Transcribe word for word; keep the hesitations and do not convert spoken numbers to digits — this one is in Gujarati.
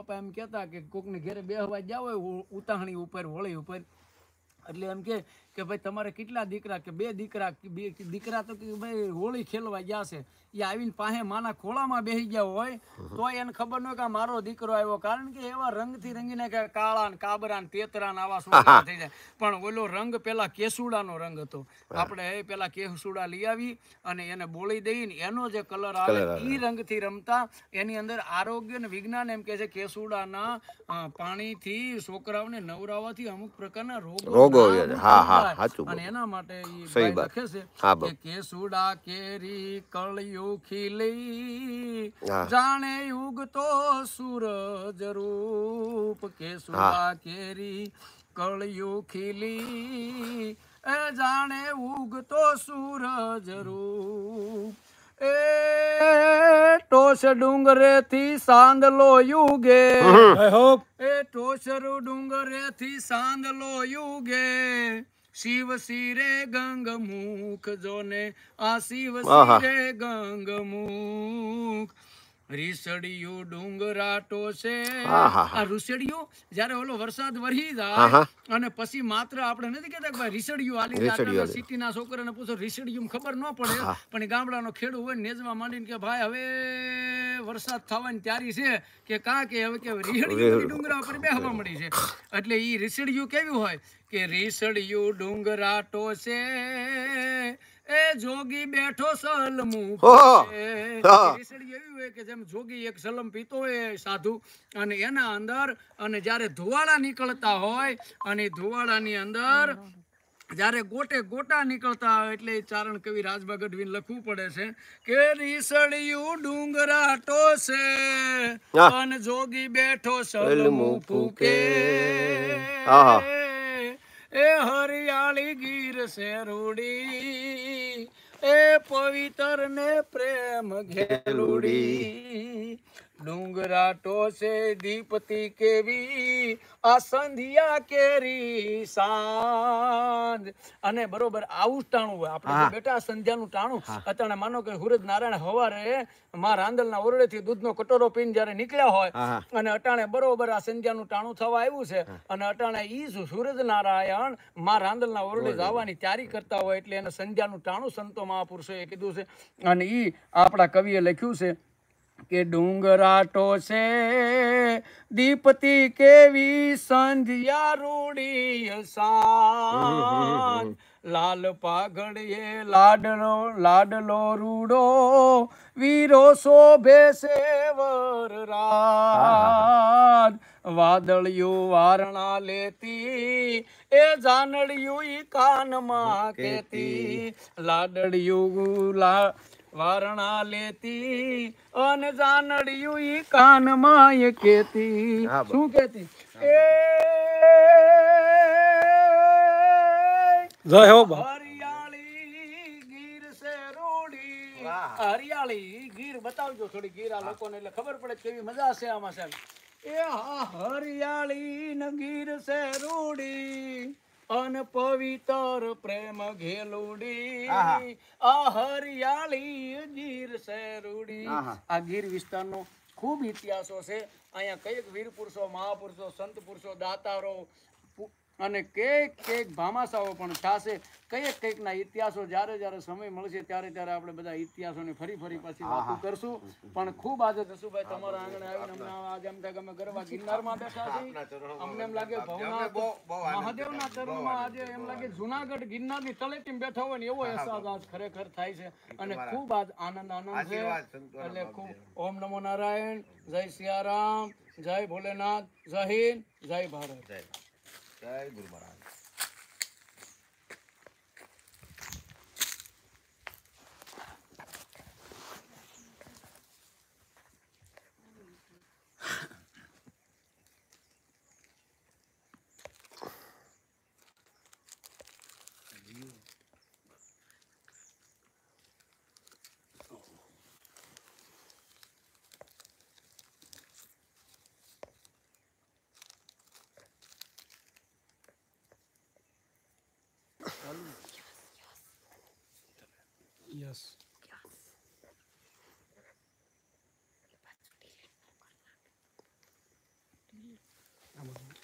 બાપા એમ કહેતા કે કોકને ઘેરે બેહવા ગયા હોય ઉતાહણી ઉપર હોળી ઉપર એટલે એમ કે કે ભાઈ તમારે કેટલા દીકરા કે બે દીકરા બે દીકરા તો કે ભાઈ હોળી ખેલવા ગયા છે એ આવીને પાસે માના ખોળામાં બેસી ગયા હોય તો એને ખબર ન કે મારો દીકરો આવ્યો કારણ કે એવા રંગથી રંગીને કે કાળા ને કાબરા ને તેતરા ને આવા છોકરા થઈ જાય પણ ઓલો રંગ પેલા કેસુડાનો રંગ હતો આપણે એ પેલા કેસુડા લઈ આવી અને એને બોળી દઈને એનો જે કલર આવે એ રંગથી રમતા એની અંદર આરોગ્ય ને વિજ્ઞાન એમ કે છે કેસુડાના પાણીથી છોકરાઓને નવરાવાથી અમુક પ્રકારના રોગો અને એના માટે લખે છે કે કેસુડા કેરી કળિયું ખીલી જાણે યુગતો સૂરજ રૂપ કેસુડા કેરી કળિયું ખીલી એ જાણે ઉગતો સૂરજ રૂપ એ ટોસ ડુંગરે થી સાંદલો યુગે એ ટોસરુ ડુંગરે થી સાંદલો યુગે શિવ શિરે ગંગ મુખ જોને આ શિવ શિરે ગંગ મુખ રીસડિયું ડુંગરા ટોસે આ રૂસડિયું જયારે ઓલો વરસાદ વરસી જાય અને પછી માત્ર આપણે નથી કહેતા કે ભાઈ રીસડિયું આલી સિટી ના છોકરાને પૂછો રીસડિયું ખબર ન પડે પણ ગામડાનો ખેડૂત હોય નેજવા માંડીને કે ભાઈ હવે વરસાદ થવાની તૈયારી છે કે કા કે હવે કે રીસડિયું ડુંગરા ઉપર બેહવા મળી છે એટલે ઈ રીસડિયું કેવું હોય કે રીસડિયું ડુંગરા ટોસે એ જોગી બેઠો સલમું રીસડિયું એવી હોય કે જેમ જોગી એક સલમ પીતો હોય સાધુ અને એના અંદર અને જ્યારે ધુવાળા નીકળતા હોય અને ધુવાળાની અંદર જ્યારે ગોટે ગોટા નીકળતા હોય એટલે ચારણ કવિ રાજભા ગઢવીને લખવું પડે છે કે રીસડિયું ડુંગરા ટોસે અને જોગી બેઠો સલમું ફૂકે એ હરિયાળી ગીર શેરુડી એ પવિત્ર ને પ્રેમ ઘેલુડી ડુંગરા ટોસે દીપતી કેવી આ સંધ્યા કેરી સાંજ અને બરોબર આવું ટાણું હોય આપણે બેટા સંધ્યાનું ટાણું અત્યારે માનો કે સૂરજ નારાયણ હવારે માં રાંદલના ઓરડે થી દૂધનો કટોરો પીને જયારે નીકળ્યા હોય અને અટાણે બરોબર આ સંધ્યાનું ટાણું થવા આવ્યું છે અને અટાણે ઈ સૂરજ નારાયણ માં રાંદલના ઓરડે જવાની તૈયારી કરતા હોય એટલે એને સંધ્યાનું ટાણું સંતો મહાપુરુષોએ કીધું છે અને ઈ આપણા કવિએ લખ્યું છે કે ડુંગરા ટોસે દીપતી કેવી સંધ્યા રૂડી સાંજ લાલ પાઘડીએ લાડલો લાડલો રૂડો વીરો શોભે સેવર રાજ વાદળિયું વારણા લેતી એ જાનડિયું ઈ કાનમાં કેતી લાડડિયું લા વારણા લેતી અને જાનડિયું ઈ કાનમાં એ કેતી શું કેતી એ જય હો હરિયાળી ગીર શેરુડી હરિયાળી ગીર બતાવજો થોડી ગીર આ લોકોને એટલે ખબર પડે કેવી મજા છે આમાં સાહેબ એ હા હરિયાળી ન ગીર શેરુડી અન પવિત્ર પ્રેમ ઘેલુડી આ હરિયાળી ગીર શેરુડી આ ગીર વિસ્તારનો ખૂબ ઇતિહાસો છે અહીંયા કઈક વીર પુરુષો મહાપુરુષો સંત પુરુષો દાતારો અને કઈક કઈક ભામાશાઓ પણ થશે કઈક કઈક ના ઇતિહાસો જ્યારે જ્યારે સમય મળશે ત્યારે ત્યારે આપણે બધા ઇતિહાસોની ફરી ફરી પાછી વાતો કરશું પણ ખૂબ આજે જસુભાઈ તમારા આંગણે આવીને અમને આજે એમ થાય કે અમે ગરબા ગિરનારમાં બેઠા છીએ અમને એમ લાગે ભવનાથ મહાદેવના ચરણમાં આજે એમ લાગે જુનાગઢ ગિરનારની તળેટીમાં બેઠા હોય ને એવો અહેસાસ આજ ખરેખર થાય છે અને ખૂબ આજ આનંદ આનંદ છે એટલે ખૂબ ઓમ નમો નારાયણ જય સિયારામ જય ભોલેનાથ જય હિન્દ જય ભારત જય જય ગુરુ મહારાજ Yes. આમાં